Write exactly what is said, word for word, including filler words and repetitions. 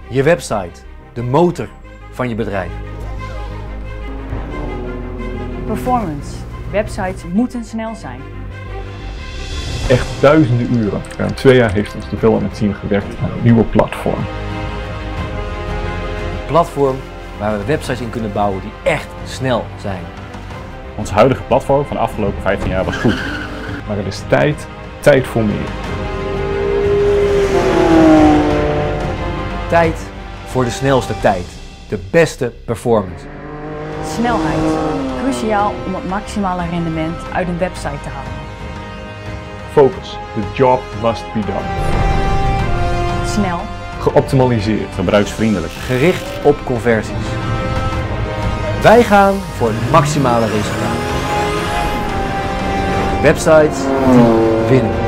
Je website, de motor van je bedrijf. Performance. Websites moeten snel zijn. Echt duizenden uren. Ruim twee jaar heeft ons development team gewerkt aan een nieuwe platform. Een platform waar we websites in kunnen bouwen die echt snel zijn. Ons huidige platform van de afgelopen vijftien jaar was goed. Maar er is tijd, tijd voor meer. Tijd voor de snelste tijd. De beste performance. Snelheid. Cruciaal om het maximale rendement uit een website te halen. Focus. The job must be done. Snel. Geoptimaliseerd. Gebruiksvriendelijk. Gericht op conversies. Wij gaan voor het maximale resultaat. Websites die winnen.